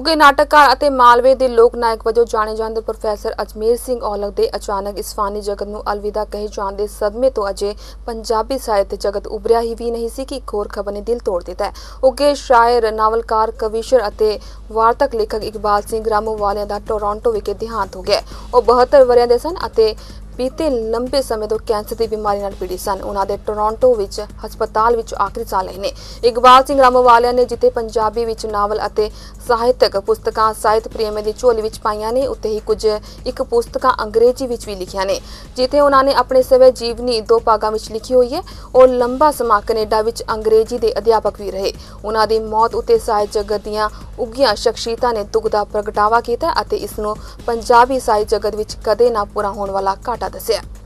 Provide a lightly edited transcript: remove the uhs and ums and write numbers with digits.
ਉੱਘੇ ਨਾਟਕਕਾਰ ਅਤੇ ਮਾਲਵੇ ਦੇ ਲੋਕ ਨਾਇਕ ਵਜੋਂ ਜਾਣੇ ਜਾਂਦੇ ਪ੍ਰੋਫੈਸਰ ਅਜਮੇਰ ਸਿੰਘ ਔਲਖ ਦੇ ਅਚਾਨਕ ਇਸ ਫਾਨੀ ਜਗਤ ਨੂੰ ਅਲਵਿਦਾ ਕਹੇ ਜਾਣ ਦੇ ਸਦਮੇ ਤੋਂ ਅਜੇ ਪੰਜਾਬੀ ਸਾਹਿਤ ਜਗਤ ਉਭਰਿਆ ਹੀ ਵੀ ਨਹੀਂ ਸੀ ਕਿ ਇੱਕ ਹੋਰ ਖਬਰ ਨੇ ਦਿਲ ਤੋੜ ਦਿੱਤਾ ਹੈ। ਉੱਘੇ ਸ਼ਾਇਰ, ਨਾਵਲਕਾਰ, ਕਵੀਸ਼ਰ ਅਤੇ ਵਾਰਤਕ ਲੇਖਕ ਇਕਬਾਲ ਸਿੰਘ ਰਾਮੂਵਾਲੀਆ ਦਾ ਟੋਰਾਂਟੋ ਵਿਖੇ ਦੇਹਾਂਤ ਹੋ ਗਿਆ। ਉਹ 72 ਵਰ੍ਹਿਆਂ ਦੇ ਸਨ ਅਤੇ बीते लंबे समय तो कैंसर की बीमारी नाल पीड़ित सन। उन्होंने टोरंटो विच हस्पताल विच आखिरी साह लए ने। इकबाल सिंह रामूवालिया ने जिथे पंजाबी विच नावल अते साहित्यक पुस्तकां साहित्य प्रेमियों की झोली विच पाईयां ने, उत्ते ही कुछ एक पुस्तकां अंग्रेजी विच भी लिखियां ने, जिथे उन्होंने अपने सवै जीवनी 2 भागां विच लिखी हुई है। और लंबा समा कनेडा विच अंग्रेजी के अध्यापक भी रहे। उन्हां दी मौत उत्ते साहित्य जगत दीयां उगियां शख्सियतां ने दुख दा प्रगटावा कीता अते इस नूं पंजाबी साहित्य जगत विच कदे ना पूरा होण वाला घाटा दस्सिया।